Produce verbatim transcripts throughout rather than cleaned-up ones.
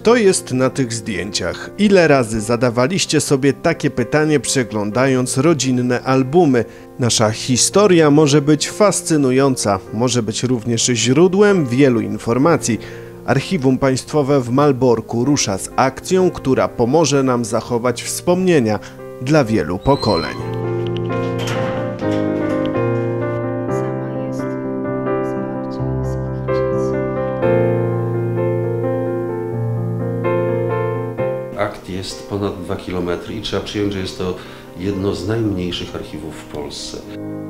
Kto jest na tych zdjęciach? Ile razy zadawaliście sobie takie pytanie, przeglądając rodzinne albumy? Nasza historia może być fascynująca, może być również źródłem wielu informacji. Archiwum Państwowe w Malborku rusza z akcją, która pomoże nam zachować wspomnienia dla wielu pokoleń. Akt jest ponad dwa kilometry i trzeba przyjąć, że jest to jedno z najmniejszych archiwów w Polsce.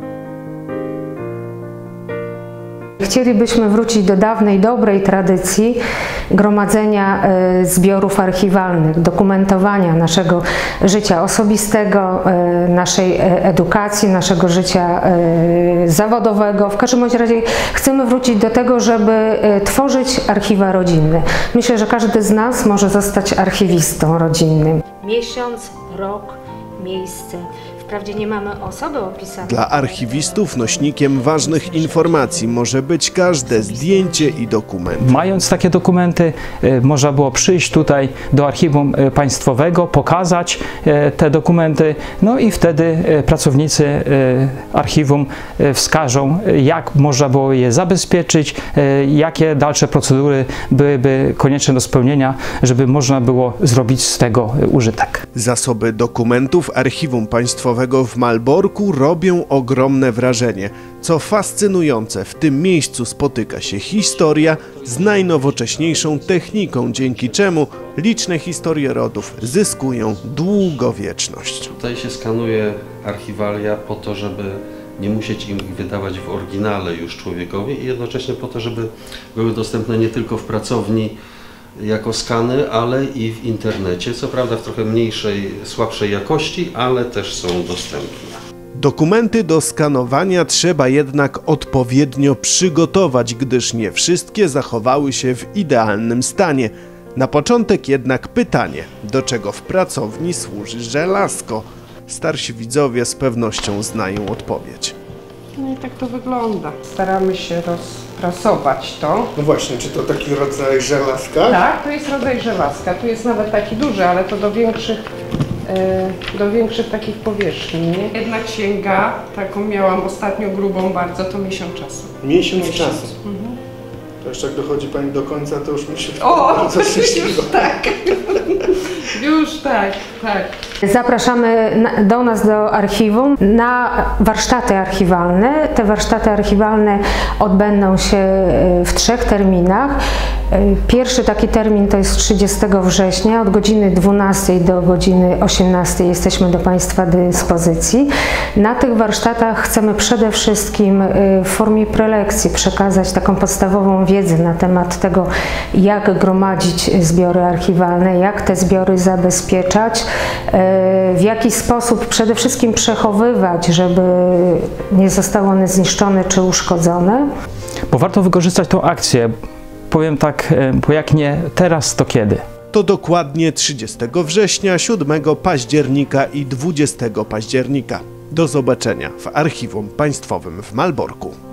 Chcielibyśmy wrócić do dawnej, dobrej tradycji gromadzenia y, zbiorów archiwalnych, dokumentowania naszego życia osobistego, y, naszej edukacji, naszego życia y, zawodowego. W każdym bądź razie chcemy wrócić do tego, żeby y, tworzyć archiwa rodzinne. Myślę, że każdy z nas może zostać archiwistą rodzinnym. Miesiąc, rok, miejsce. Wprawdzie nie mamy osoby opisanej. Dla archiwistów nośnikiem ważnych informacji może być każde zdjęcie i dokument. Mając takie dokumenty, y, można było przyjść tutaj do Archiwum Państwowego, pokazać y, te dokumenty, no i wtedy y, pracownicy y, archiwum y, wskażą, y, jak można było je zabezpieczyć, y, jakie dalsze procedury byłyby konieczne do spełnienia, żeby można było zrobić z tego y, użytek. Zasoby dokumentów Archiwum Państwowego w Malborku robią ogromne wrażenie. Co fascynujące, w tym miejscu spotyka się historia z najnowocześniejszą techniką, dzięki czemu liczne historie rodów zyskują długowieczność. Tutaj się skanuje archiwalia po to, żeby nie musieć im wydawać w oryginale już człowiekowi i jednocześnie po to, żeby były dostępne nie tylko w pracowni jako skany, ale i w internecie, co prawda w trochę mniejszej, słabszej jakości, ale też są dostępne. Dokumenty do skanowania trzeba jednak odpowiednio przygotować, gdyż nie wszystkie zachowały się w idealnym stanie. Na początek jednak pytanie, do czego w pracowni służy żelazko? Starsi widzowie z pewnością znają odpowiedź. No i tak to wygląda. Staramy się rozprasować to. No właśnie, czy to taki rodzaj żelazka? Tak, to jest rodzaj żelazka. Tu jest nawet taki duży, ale to do większych, yy, do większych takich powierzchni. Nie? Jedna księga, taką miałam ostatnio grubą bardzo, to miesiąc czasu. Miesiąc, miesiąc. czasu. Mhm. To jeszcze jak dochodzi Pani do końca, to już mi się O, już tak. Już tak, tak. Zapraszamy do nas do archiwum na warsztaty archiwalne. Te warsztaty archiwalne odbędą się w trzech terminach. Pierwszy taki termin to jest trzydziestego września, od godziny dwunastej do godziny osiemnastej jesteśmy do Państwa dyspozycji. Na tych warsztatach chcemy przede wszystkim w formie prelekcji przekazać taką podstawową wiedzę na temat tego, jak gromadzić zbiory archiwalne, jak te zbiory zabezpieczać, w jaki sposób przede wszystkim przechowywać, żeby nie zostały one zniszczone czy uszkodzone. Bo warto wykorzystać tą akcję. Powiem tak, bo jak nie teraz, to kiedy? To dokładnie trzydziestego września, siódmego października i dwudziestego października. Do zobaczenia w Archiwum Państwowym w Malborku.